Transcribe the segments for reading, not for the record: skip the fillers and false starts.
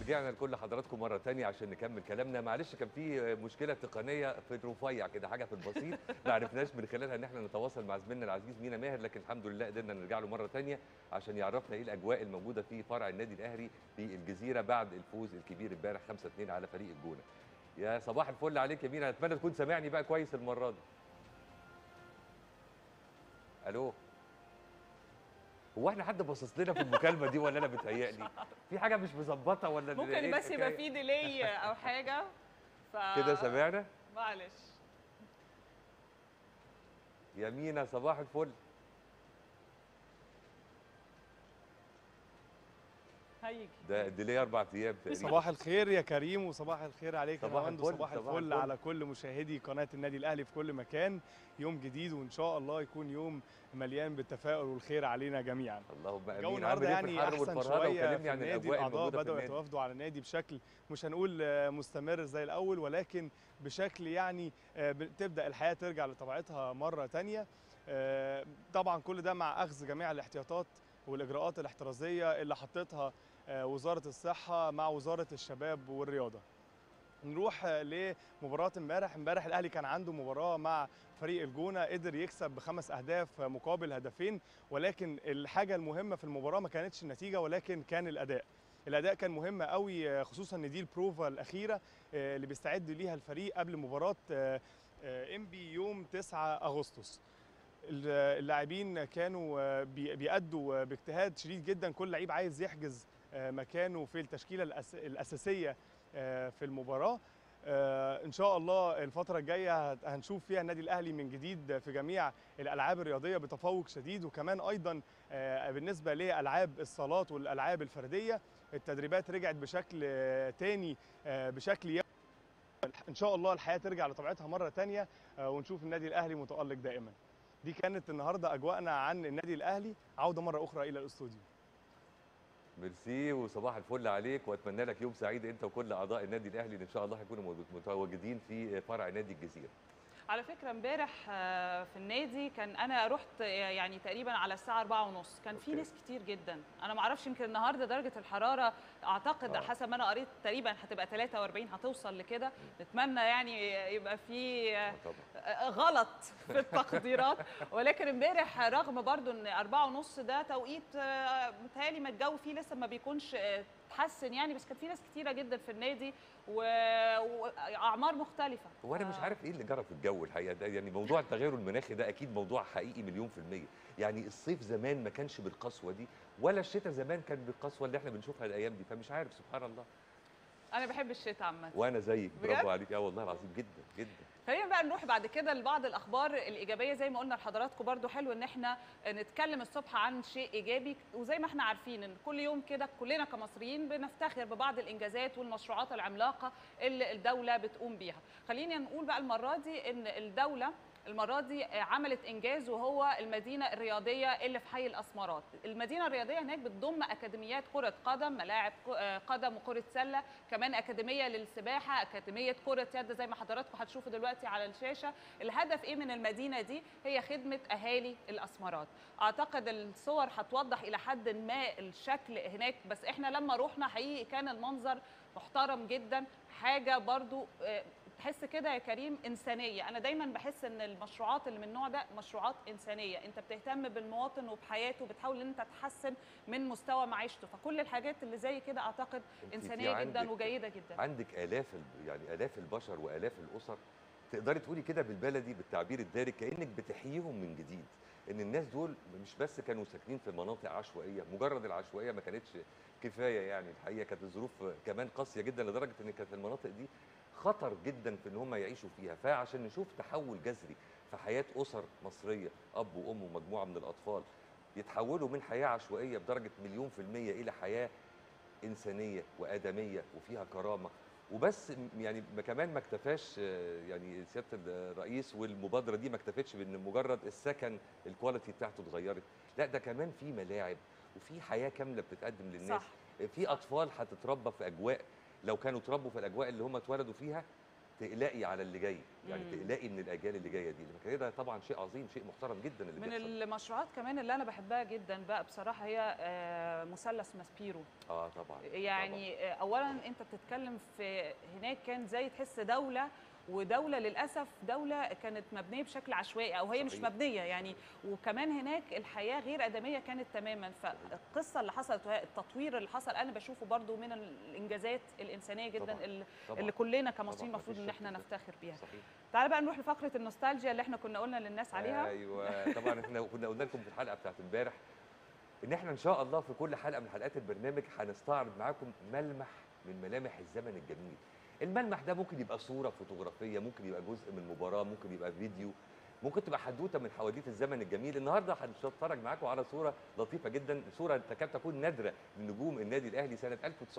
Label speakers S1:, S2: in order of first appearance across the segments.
S1: ورجعنا لكل حضراتكم مره ثانيه عشان نكمل كلامنا. معلش كان في مشكله تقنيه في الرفيع كده، حاجه في البسيط ما عرفناش من خلالها ان احنا نتواصل مع زميلنا العزيز مينا ماهر، لكن الحمد لله قدرنا نرجع له مره ثانيه عشان يعرفنا ايه الاجواء الموجوده في فرع النادي الاهلي في الجزيره بعد الفوز الكبير امبارح 5-2 على فريق الجونه. يا صباح الفل عليك يا مينا، اتمنى تكون سامعني بقى كويس المره دي. الو، هو احنا حد باصص لنا في المكالمه دي ولا انا بتهيألي؟ في حاجه مش مظبطه ولا
S2: ممكن
S1: إيه
S2: بس يبقى
S1: الحكاية؟
S2: في ديلي او حاجه
S1: كده سمعنا؟
S2: معلش.
S1: يا مينا صباح الفل.
S2: هيجي
S1: ده ديلي 4 ايام تقريبا.
S3: صباح الخير يا كريم، وصباح الخير عليك يا
S1: صباح
S3: نواند،
S1: الفل،
S3: وصباح
S1: صباح
S3: الفل
S1: الفل.
S3: على كل مشاهدي قناة النادي الأهلي في كل مكان. يوم جديد وإن شاء الله يكون يوم مليان بالتفاؤل والخير علينا جميعا.
S1: اللهم
S3: الجو
S1: امين.
S3: النهارده
S1: عامل ايه في
S3: يعني
S1: الحر
S3: أحسن
S1: والفرهده؟
S3: شوية
S1: وكلمني
S3: في
S1: عن
S3: النادي.
S1: الاجواء
S3: الأعضاء
S1: الموجوده في
S3: بدأوا
S1: النادي.
S3: يتوافدوا على النادي بشكل مش هنقول مستمر زي الأول، ولكن بشكل يعني تبدأ الحياة ترجع لطبيعتها مرة تانية. طبعا كل ده مع أخذ جميع الاحتياطات والإجراءات الاحترازية اللي حطتها وزارة الصحة مع وزارة الشباب والرياضة. نروح لمباراة امبارح الأهلي كان عنده مباراة مع فريق الجونة، قدر يكسب ب5 أهداف مقابل هدفين، ولكن الحاجة المهمة في المباراة ما كانتش النتيجة ولكن كان الأداء كان مهم قوي، خصوصا ان دي البروفا الأخيرة اللي بيستعد ليها الفريق قبل مباراة انبي يوم 9 أغسطس. اللاعبين كانوا بيأدوا باجتهاد شديد جدا، كل لعيب عايز يحجز مكانه في التشكيلة الأساسية في المباراة. إن شاء الله الفترة الجاية هنشوف فيها النادي الأهلي من جديد في جميع الألعاب الرياضية بتفوق شديد، وكمان أيضا بالنسبة لألعاب الصالات والألعاب الفردية التدريبات رجعت بشكل تاني بشكل يومي. إن شاء الله الحياة ترجع لطبيعتها مرة تانية ونشوف النادي الأهلي متألق دائما. دي كانت النهاردة أجواءنا عن النادي الأهلي. عودة مرة أخرى إلى الاستوديو.
S1: ميرسي وصباح الفل عليك، واتمنى لك يوم سعيد انت وكل اعضاء النادي الاهلي ان شاء الله هيكونوا متواجدين في فرع نادي الجزيره.
S2: على فكره امبارح في النادي كان انا رحت يعني تقريبا على الساعه 4:30، كان في ناس كتير جدا. انا ما اعرفش، يمكن النهارده درجه الحراره اعتقد حسب ما انا قريت تقريبا هتبقى 43، هتوصل لكده. نتمنى يعني يبقى في غلط في التقديرات، ولكن امبارح رغم برضو ان 4:30 ده توقيت متهيألي ما الجو فيه لسه ما بيكونش تحسن يعني، بس كان في ناس كتيره جدا في النادي واعمار مختلفه.
S1: وانا مش عارف ايه اللي جرى في الجو الحقيقه ده، يعني موضوع التغير المناخي ده اكيد موضوع حقيقي مليون في الميه. يعني الصيف زمان ما كانش بالقسوه دي، ولا الشتاء زمان كان بالقسوه اللي احنا بنشوفها الايام دي، فمش عارف سبحان الله.
S2: انا بحب الشتاء عامه.
S1: وانا زيك، برافو عليك. والله العظيم جدا جدا.
S2: خلينا بقى نروح بعد كده لبعض الاخبار الايجابيه. زي ما قلنا لحضراتكم برضو حلو ان احنا نتكلم الصبح عن شيء ايجابي، وزي ما احنا عارفين ان كل يوم كده كلنا كمصريين بنفتخر ببعض الانجازات والمشروعات العملاقه اللي الدوله بتقوم بيها. خلينا نقول بقى المره دي ان الدوله المرة دي عملت إنجاز، وهو المدينة الرياضية اللي في حي الأسمرات. المدينة الرياضية هناك بتضم أكاديميات كرة قدم، ملاعب قدم وكرة سلة، كمان أكاديمية للسباحة، أكاديمية كرة يد زي ما حضراتكم هتشوفوا دلوقتي على الشاشة. الهدف إيه من المدينة دي؟ هي خدمة أهالي الأسمرات. أعتقد الصور هتوضح إلى حد ما الشكل هناك، بس إحنا لما روحنا حقيقي كان المنظر محترم جدا. حاجة برضو تحس كده يا كريم إنسانية. أنا دايما بحس إن المشروعات اللي من النوع ده مشروعات إنسانية، أنت بتهتم بالمواطن وبحياته، بتحاول إن أنت تحسن من مستوى معيشته، فكل الحاجات اللي زي كده أعتقد إنسانية جدا وجيدة جدا.
S1: عندك آلاف البشر وآلاف الأسر، تقدري تقولي كده بالبلدي بالتعبير الدارج كأنك بتحييهم من جديد. إن الناس دول مش بس كانوا ساكنين في مناطق عشوائية، مجرد العشوائية ما كانتش كفاية، يعني الحقيقة كانت الظروف كمان قاسية جدا لدرجة إن كانت المناطق دي خطر جدا في ان هم يعيشوا فيها. فعشان نشوف تحول جذري في حياه اسر مصريه، اب وام ومجموعه من الاطفال يتحولوا من حياه عشوائيه بدرجه 100% الى حياه انسانيه وادميه وفيها كرامه وبس. يعني كمان ما اكتفاش يعني سياده الرئيس والمبادره دي ما اكتفتش بان مجرد السكن الكواليتي بتاعته اتغيرت، لا ده كمان في ملاعب وفي حياه كامله بتتقدم للناس.
S2: صح.
S1: في اطفال هتتربى في اجواء لو كانوا اتربوا في الاجواء اللي هم اتولدوا فيها تقلقي على اللي جاي، يعني
S2: مم.
S1: تقلقي من الاجيال اللي جايه دي، كده طبعا شيء عظيم، شيء محترم جدا اللي
S2: من
S1: بيحصل.
S2: المشروعات كمان اللي انا بحبها جدا بقى بصراحه هي مثلث ماسبيرو.
S1: اه طبعا.
S2: يعني اولا انت بتتكلم في هناك كان زي تحس دوله، ودوله للاسف دوله كانت مبنيه بشكل عشوائي او هي مش
S1: صحيح.
S2: مبنيه يعني. وكمان هناك الحياه غير ادميه كانت تماما. فالقصه اللي حصلت التطوير اللي حصل انا بشوفه برضو من الانجازات الانسانيه جدا
S1: طبعاً.
S2: اللي كلنا كمصريين
S1: طبعاً،
S2: المفروض
S1: مفيش
S2: ان
S1: شك
S2: احنا
S1: في ده.
S2: نفتخر بيها.
S1: صحيح.
S2: تعالى بقى نروح لفقره النوستالجيا اللي احنا كنا قلنا للناس عليها.
S1: ايوه طبعا احنا كنا قلنا لكم في الحلقه بتاعت امبارح ان احنا ان شاء الله في كل حلقه من حلقات البرنامج هنستعرض معاكم ملمح من ملامح الزمن الجميل. الملمح ده ممكن يبقى صوره فوتوغرافيه، ممكن يبقى جزء من مباراه، ممكن يبقى فيديو، ممكن تبقى حدوته من حواديت الزمن الجميل. النهارده هنتفرج معاكم على صوره لطيفه جدا، صوره تكاد تكون نادره لنجوم النادي الاهلي سنه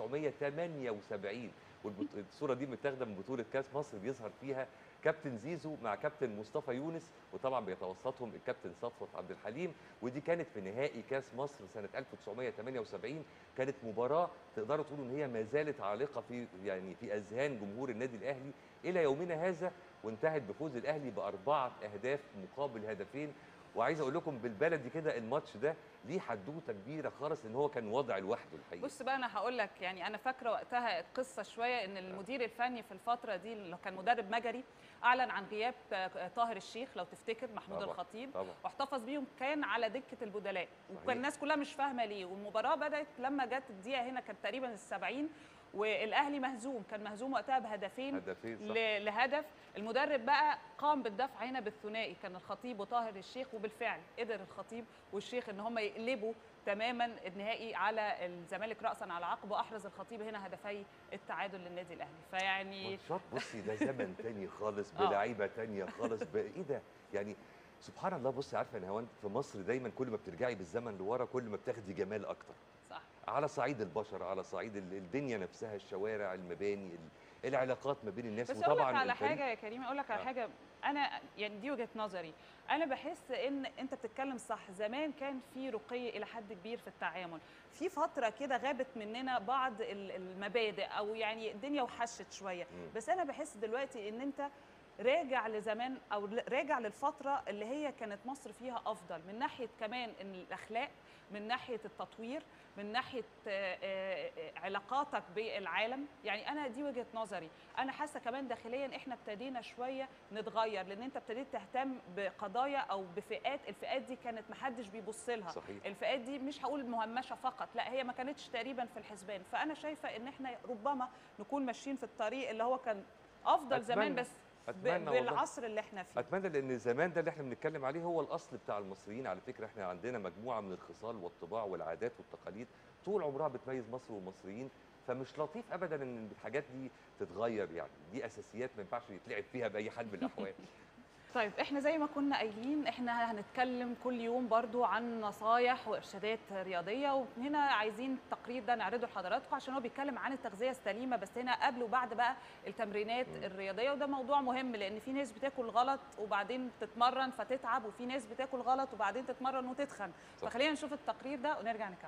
S1: 1978، والصوره دي متاخده من بطوله كاس مصر بيظهر فيها كابتن زيزو مع كابتن مصطفى يونس، وطبعا بيتوسطهم الكابتن صفوت عبد الحليم. ودي كانت في نهائي كاس مصر سنه 1978. كانت مباراه تقدروا تقولوا ان هي ما زالت عالقه في اذهان جمهور النادي الاهلي الى يومنا هذا، وانتهت بفوز الاهلي ب4 أهداف مقابل هدفين. وعايز اقول لكم بالبلدي كده الماتش ده ليه حدوته كبيره خالص، ان هو كان وضع لوحده الحقيقه.
S2: بص بقى انا هقول لك، يعني انا فاكره وقتها القصه شويه ان المدير الفني في الفتره دي اللي كان مدرب مجري اعلن عن غياب طاهر الشيخ لو تفتكر، محمود
S1: طبعًا.
S2: الخطيب،
S1: طبعًا.
S2: واحتفظ بيهم كان على دكه البدلاء، وكان
S1: صحيح.
S2: الناس كلها مش فاهمه ليه. والمباراه بدات لما جت الدقيقه هنا كانت تقريبا ال70 والاهلي مهزوم، كان مهزوم وقتها بهدفين
S1: صح.
S2: لهدف. المدرب بقى قام بالدفع هنا بالثنائي، كان الخطيب وطاهر الشيخ، وبالفعل قدر الخطيب والشيخ ان هم يقلبوا تماما النهائي على الزمالك راسا على عقب، واحرز الخطيب هنا هدفي التعادل للنادي الاهلي. فيعني
S1: ماتشات بصي ده زمن تاني خالص بلعيبه تانيه خالص ايه ده يعني. سبحان الله. بصي عارفه يا نهاوند، في مصر دايما كل ما بترجعي بالزمن لورا كل ما بتاخدي جمال اكتر،
S2: صح،
S1: على صعيد البشر، على صعيد الدنيا نفسها، الشوارع، المباني، العلاقات ما بين الناس.
S2: بس اقول لك
S1: وطبعا
S2: على
S1: الفريق.
S2: حاجه يا كريم، اقول لك على حاجه، انا يعني دي وجهه نظري. انا بحس ان انت بتتكلم صح، زمان كان في رقي الى حد كبير في التعامل. في فتره كده غابت مننا بعض المبادئ، او يعني الدنيا وحشت شويه. بس انا بحس دلوقتي ان انت راجع لزمان او راجع للفتره اللي هي كانت مصر فيها افضل، من ناحيه كمان ان الاخلاق، من ناحيه التطوير، من ناحيه علاقاتك بالعالم. يعني انا دي وجهه نظري. انا حاسه كمان داخليا احنا ابتدينا شويه نتغير، لان انت ابتديت تهتم بقضايا او بفئات، الفئات دي كانت محدش بيبص لها.
S1: صحيح.
S2: الفئات دي مش هقول مهمشه فقط، لا هي ما كانتش تقريبا في الحسبان. فانا شايفه ان احنا ربما نكون ماشيين في الطريق اللي هو كان افضل زمان، بس بالعصر اللي احنا فيه.
S1: اتمنى، لان زمان ده اللي احنا بنتكلم عليه هو الاصل بتاع المصريين. على فكره احنا عندنا مجموعه من الخصال والطباع والعادات والتقاليد طول عمرها بتميز مصر والمصريين، فمش لطيف ابدا ان الحاجات دي تتغير. يعني دي اساسيات ما ينفعش يتلعب فيها باي حال من الاحوال.
S2: طيب احنا زي ما كنا قايلين احنا هنتكلم كل يوم برضو عن نصايح وارشادات رياضيه، وهنا عايزين التقرير ده نعرضه لحضراتكم عشان هو بيتكلم عن التغذيه السليمه، بس هنا قبل وبعد بقى التمرينات الرياضيه. وده موضوع مهم لان في ناس بتاكل غلط وبعدين تتمرن فتتعب، وفي ناس بتاكل غلط وبعدين تتمرن وتتخن. فخلينا نشوف التقرير ده ونرجع نكمل.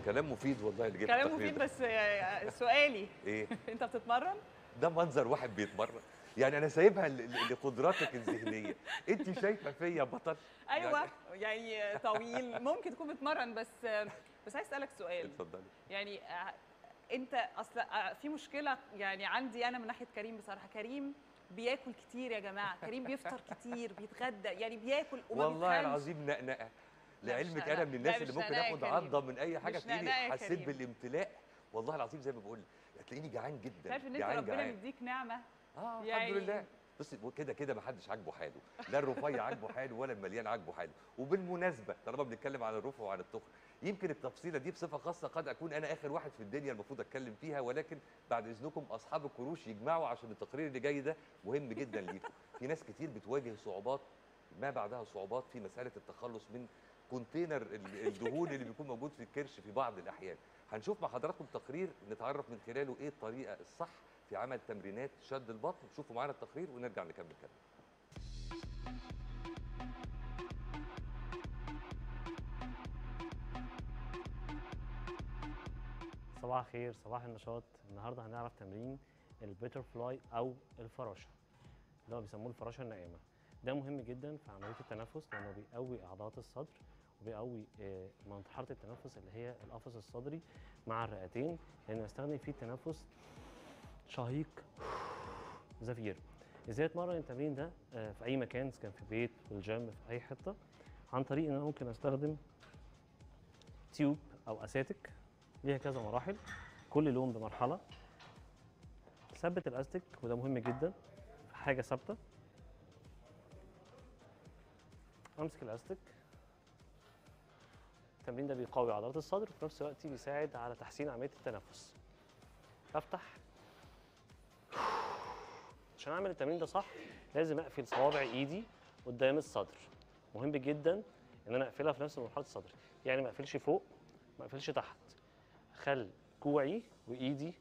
S1: كلام مفيد والله اللي جبت
S2: كلام
S1: التقرير
S2: مفيد،
S1: ده.
S2: بس سؤالي
S1: ايه
S2: انت بتتمرن؟
S1: ده منظر واحد بيتمرن؟ يعني انا سايبها لقدراتك الذهنيه. انت شايفه فيا بطل؟
S2: ايوه
S1: يعني
S2: يعني طويل، ممكن تكون بتتمرن، بس عايز اسالك سؤال.
S1: اتفضلي.
S2: يعني انت اصل في مشكله يعني عندي انا من ناحيه كريم بصراحه. كريم بياكل كتير يا جماعه، كريم بيفطر كتير، بيتغدى، يعني بياكل وما
S1: والله
S2: بيتخنش.
S1: العظيم نقنقه.
S2: لا مش
S1: لعلمك
S2: نقنقه،
S1: انا من
S2: لا
S1: الناس اللي
S2: مش
S1: ممكن
S2: نقنقه يا
S1: اخد
S2: كريم،
S1: عضه من اي حاجه
S2: مش
S1: تلاقيني
S2: نقنقه يا
S1: حسيت
S2: كريم.
S1: بالامتلاء. والله العظيم زي ما بقول لك هتلاقيني جعان جدا.
S2: تعرف ان انت
S1: جعان
S2: ربنا
S1: جعان.
S2: مديك نعمه
S1: الحمد
S2: يعني.
S1: لله. بص كده كده ما حدش عاجبه حاله، لا الرفيع عاجبه حاله ولا المليان عاجبه حاله. وبالمناسبه طالما بنتكلم عن الرفع وعن التخن، يمكن التفصيله دي بصفه خاصه قد اكون انا اخر واحد في الدنيا المفروض اتكلم فيها، ولكن بعد اذنكم اصحاب الكروش يجمعوا عشان التقرير اللي جاي ده مهم جدا ليكم. في ناس كتير بتواجه صعوبات ما بعدها صعوبات في مساله التخلص من كونتينر الدهون اللي بيكون موجود في الكرش في بعض الاحيان. هنشوف مع حضراتكم تقرير نتعرف من خلاله ايه الطريقه الصح في عمل تمرينات شد البطن. شوفوا معانا التقرير ونرجع نكمل كلام.
S4: صباح الخير، صباح النشاط. النهارده هنعرف تمرين البيتر فلاي او الفراشه اللي هو بيسموه الفراشه الناعمه. ده مهم جدا في عمليه التنفس لانه بيقوي عضلات الصدر وبيقوي منطقه التنفس اللي هي القفص الصدري مع الرئتين، لان بستخدم فيه التنفس شهيق زفير. ازاي اتمرن التمرين ده في اي مكان، اذا كان في البيت في الجيم في اي حته؟ عن طريق ان انا ممكن استخدم تيوب او اساتك ليها كذا مراحل، كل لون بمرحله. ثبت الاستك وده مهم جدا، حاجه ثابته. امسك الاستك. التمرين ده بيقوي عضلات الصدر وفي نفس الوقت بيساعد على تحسين عمليه التنفس. افتح. عشان اعمل التمرين ده صح لازم اقفل صوابع ايدي قدام الصدر. مهم جدا ان انا اقفلها في نفس مرحله الصدر، يعني ما اقفلش فوق ما اقفلش تحت. خل كوعي وايدي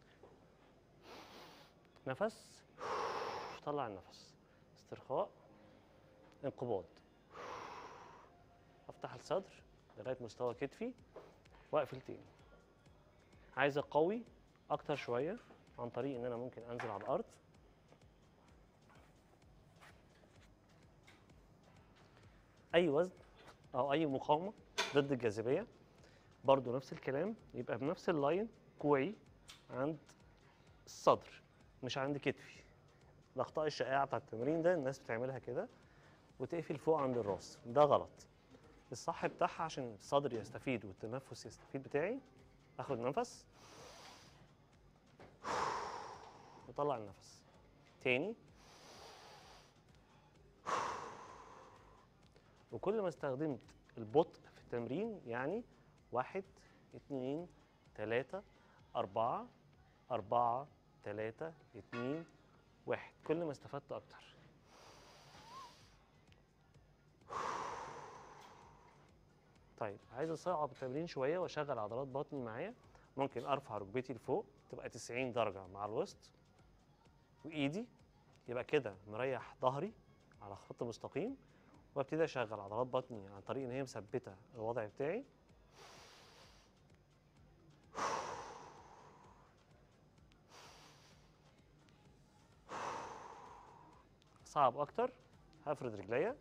S4: نفس، طلع النفس، استرخاء، انقباض. افتح الصدر لغايه مستوى كتفي واقفل تاني. عايز اقوي اكتر شويه عن طريق ان انا ممكن انزل على الارض، اي وزن او اي مقاومه ضد الجاذبيه. برضو نفس الكلام، يبقى بنفس اللاين كوعي عند الصدر مش عند كتفي. الاخطاء الشائعه بتاعت التمرين ده الناس بتعملها كده وتقفل فوق عند الراس، ده غلط. الصح بتاعها عشان الصدر يستفيد والتنفس يستفيد بتاعي، اخد نفس وطلع النفس تاني. وكل ما استخدمت البطء في التمرين، يعني 1 2 3 4 4 3 2 1، كل ما استفدت اكتر. طيب عايز اصعب التمرين شويه واشغل عضلات بطني معايا، ممكن ارفع ركبتي لفوق تبقى 90 درجه مع الوسط، وايدي يبقى كده مريح ظهري على خط مستقيم، وابتدي اشغل عضلات بطني عن طريق ان هي مثبته الوضع بتاعي. صعب اكتر، هفرد رجليا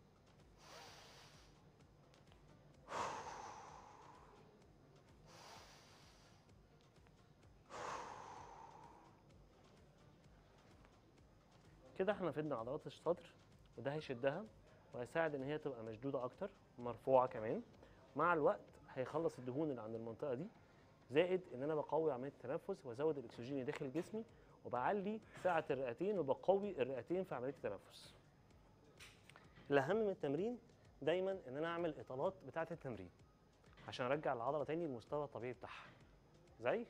S4: كده. احنا فدنا عضلات الصدر وده هيشدها وهيساعد ان هي تبقى مشدوده اكتر ومرفوعه كمان. مع الوقت هيخلص الدهون اللي عند المنطقه دي، زائد ان انا بقوي عمليه التنفس وازود الاكسجين اللي داخل جسمي وبعلي سعه الرئتين وبقوي الرئتين في عمليه التنفس. الاهم من التمرين دايما ان انا اعمل اطالات بتاعه التمرين عشان ارجع العضله تاني للمستوى الطبيعي بتاعها. زي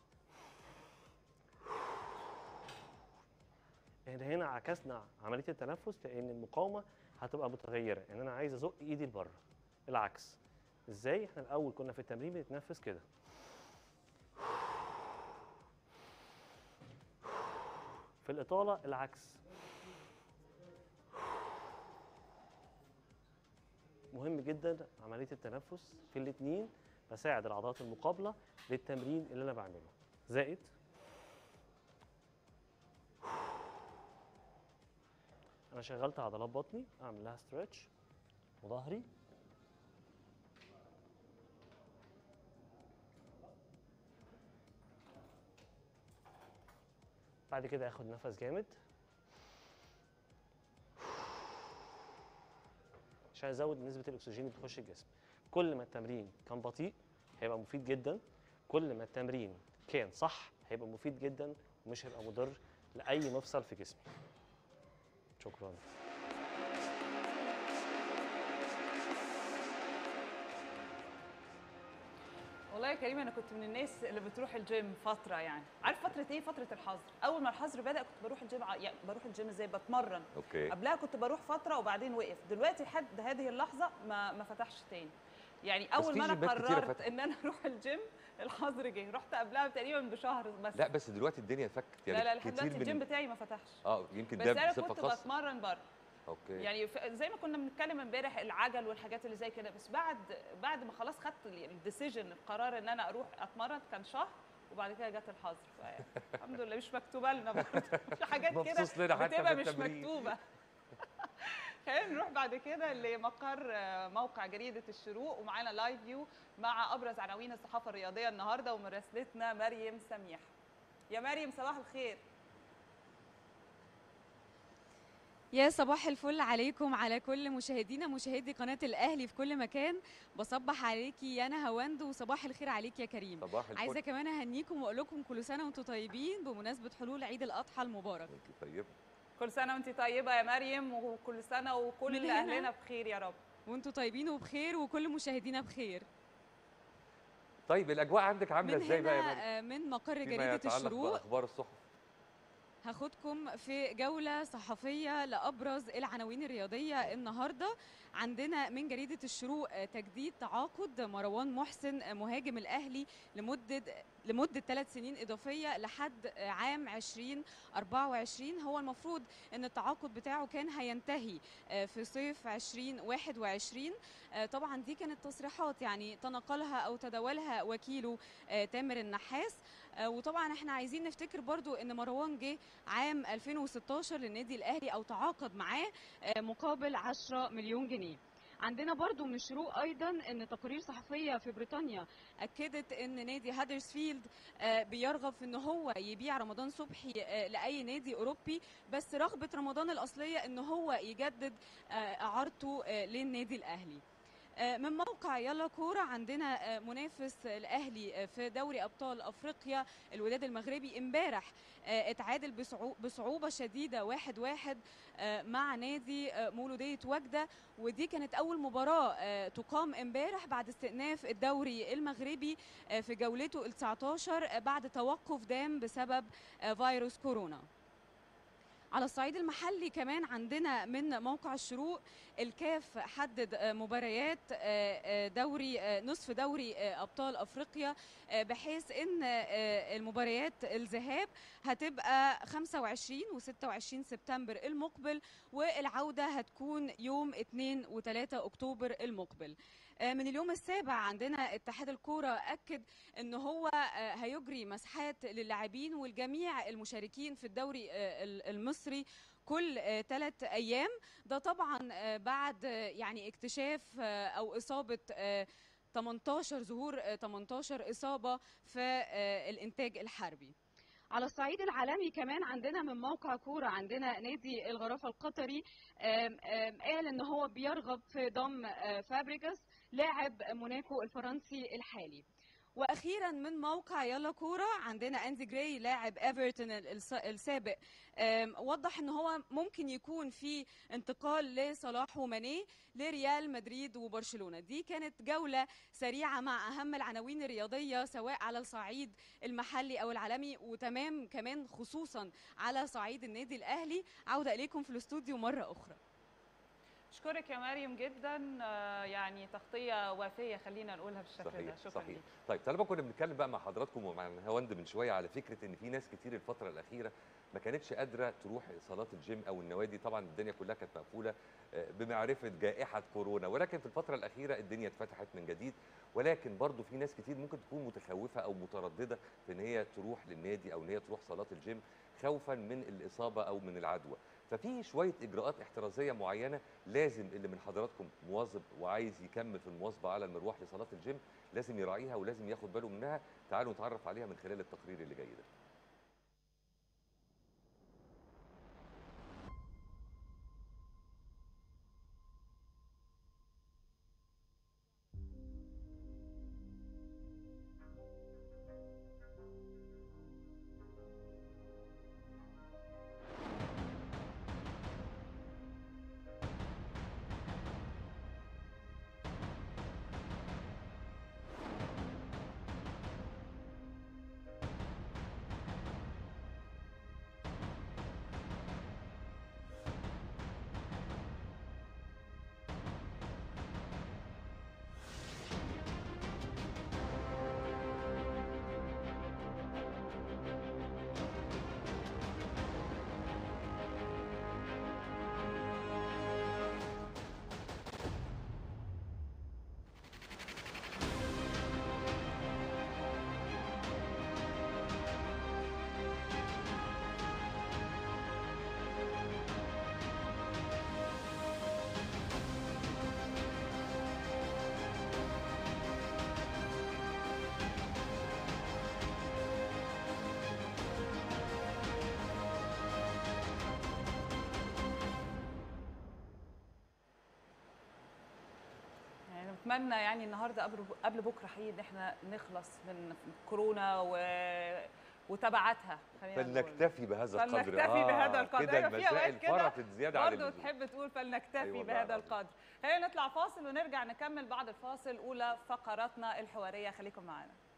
S4: هنا عكسنا عمليه التنفس لان المقاومه هتبقى متغيره، ان انا عايز ازق ايدي لبره. العكس. ازاي؟ احنا الاول كنا في التمرين بنتنفس كده، في الاطاله العكس. مهم جدا عمليه التنفس في الاثنين بساعد العضلات المقابله للتمرين اللي انا بعمله. زائد انا شغلت عضلات بطني، اعمل لها ستريتش، وظهري، بعد كده اخد نفس جامد عشان ازود نسبه الاكسجين اللي بتخش الجسم. كل ما التمرين كان بطيء هيبقى مفيد جدا، كل ما التمرين كان صح هيبقى مفيد جدا ومش هيبقى مضر لاي مفصل في جسمي. شكرا.
S2: والله يا كريم انا كنت من الناس اللي بتروح الجيم فتره، يعني عارف فتره ايه؟ فتره الحظر. اول ما الحظر بدا كنت بروح الجيم، يعني بروح الجيم ازاي؟ بتمرن.
S1: اوكي.
S2: قبلها كنت بروح فتره وبعدين وقف. دلوقتي لحد هذه اللحظه ما فتحش تاني. يعني اول
S1: في
S2: ما انا
S1: جيمات كتيرة
S2: قررت
S1: فتحت.
S2: ان انا اروح الجيم الحظر جه. رحت قبلها تقريبا بشهر بس.
S1: لا بس دلوقتي الدنيا فكت يعني.
S2: لا لا لحد
S1: كتير
S2: دلوقتي الجيم
S1: من
S2: بتاعي ما فتحش.
S1: يمكن
S2: بس
S1: ده
S2: انا
S1: بصفه
S2: كنت
S1: خاصه.
S2: بتمرن بره.
S1: اوكي.
S2: يعني زي ما كنا بنتكلم امبارح، العجل والحاجات اللي زي كده. بس بعد ما خلاص خدت الديسيجن، القرار ان انا اروح اتمرن، كان شهر وبعد كده جت الحظر. الحمد لله مش مكتوبه لنا برضه. في حاجات كده
S1: مبسوط لنا حتى
S2: بتبقى
S1: في
S2: مش
S1: التمرين.
S2: مكتوبه. خلينا نروح بعد كده لمقر موقع جريده الشروق، ومعانا لايف فيو مع ابرز عناوين الصحافه الرياضيه النهارده، ومراسلتنا مريم سميح. يا مريم صباح الخير.
S5: يا صباح الفل عليكم، على كل مشاهدينا مشاهدي قناة الأهلي في كل مكان. بصبح عليكي يا نهاوند، وصباح الخير عليك يا كريم.
S1: صباح الفل.
S5: عايزة كمان أهنيكم وأقول لكم كل سنة وأنتم طيبين بمناسبة حلول عيد الأضحى المبارك.
S1: انت طيبه.
S2: كل سنه وانت طيبه يا مريم، وكل سنه وكل اهلنا بخير يا رب.
S5: وأنتم طيبين وبخير، وكل مشاهدينا بخير.
S1: طيب الاجواء عندك عامله ازاي بقى يا مريم؟
S5: من مقر
S1: فيما
S5: جريدة
S1: يتعلق
S5: الشروق
S1: باخبار الصحف.
S5: هاخدكم في جولة صحفية لأبرز العناوين الرياضية النهاردة. عندنا من جريدة الشروق تجديد تعاقد مروان محسن مهاجم الأهلي لمدة 3 سنين إضافية لحد عام 2024. هو المفروض أن التعاقد بتاعه كان هينتهي في صيف 2021. طبعا دي كانت تصريحات يعني تناقلها أو تداولها وكيله تامر النحاس. وطبعا احنا عايزين نفتكر برضو ان مروان جه عام 2016 للنادي الاهلي او تعاقد معاه مقابل 10 مليون جنيه. عندنا برضو من الشروق ايضا ان تقارير صحفيه في بريطانيا اكدت ان نادي هادرسفيلد بيرغب في ان هو يبيع رمضان صبحي لاي نادي اوروبي، بس رغبه رمضان الاصليه ان هو يجدد اعارته للنادي الاهلي. من موقع يلا كورة عندنا منافس الأهلي في دوري أبطال أفريقيا الوداد المغربي امبارح اتعادل بصعوبة شديدة 1-1 مع نادي مولودية وجدة، ودي كانت أول مباراة تقام امبارح بعد استئناف الدوري المغربي في جولته ال19 بعد توقف دام بسبب فيروس كورونا. على الصعيد المحلي كمان عندنا من موقع الشروق الكاف حدد مباريات نصف دوري أبطال أفريقيا، بحيث ان المباريات الذهاب هتبقى 25 و26 سبتمبر المقبل، والعودة هتكون يوم 2 و3 أكتوبر المقبل. من اليوم السابع عندنا اتحاد الكورة أكد أنه هو هيجري مسحات للاعبين والجميع المشاركين في الدوري المصري كل 3 أيام. ده طبعا بعد يعني اكتشاف أو إصابة 18 إصابة في الإنتاج الحربي. على الصعيد العالمي كمان عندنا من موقع كورة عندنا نادي الغرافة القطري قال ان هو بيرغب في ضم فابريجاس لاعب موناكو الفرنسي الحالي. واخيرا من موقع يلا كوره عندنا اندي جراي لاعب ايفرتون السابق وضح ان هو ممكن يكون في انتقال لصلاح وماني لريال مدريد وبرشلونه. دي كانت جوله سريعه مع اهم العناوين الرياضيه سواء على الصعيد المحلي او العالمي، وتمام كمان خصوصا على صعيد النادي الاهلي. عوده اليكم في الاستوديو مره اخرى.
S2: اشكرك يا مريم جدا، يعني تغطيه وافيه خلينا نقولها بالشكل ده. شكرا
S1: صحيح.
S2: ليك.
S1: طيب طالما كنا بنتكلم بقى مع حضراتكم ومع هوند من شويه على فكره ان في ناس كتير الفتره الاخيره ما كانتش قادره تروح صالات الجيم او النوادي، طبعا الدنيا كلها كانت مقفوله بمعرفه جائحه كورونا، ولكن في الفتره الاخيره الدنيا اتفتحت من جديد ولكن برضو في ناس كتير ممكن تكون متخوفه او متردده في ان هي تروح للنادي او ان هي تروح صالات الجيم خوفا من الاصابه او من العدوى. ففي شويه اجراءات احترازيه معينه لازم اللي من حضراتكم مواظب وعايز يكمل في المواظبه على المروح لصالات الجيم لازم يراعيها ولازم ياخد باله منها. تعالوا نتعرف عليها من خلال التقرير اللي جاي ده.
S2: نتمنى يعني النهارده قبل بكره حقيقي ان احنا نخلص من كورونا وتبعاتها.
S1: فلنكتفي بهذا القدر.
S2: فلنكتفي بهذا القدر.
S1: كده المسائل فرطت زياده عن اللزوم.
S2: برضه تحب تقول فلنكتفي
S1: أيوة
S2: بهذا القدر. خلينا نطلع فاصل ونرجع نكمل بعد الفاصل اولى فقراتنا الحواريه. خليكم معانا.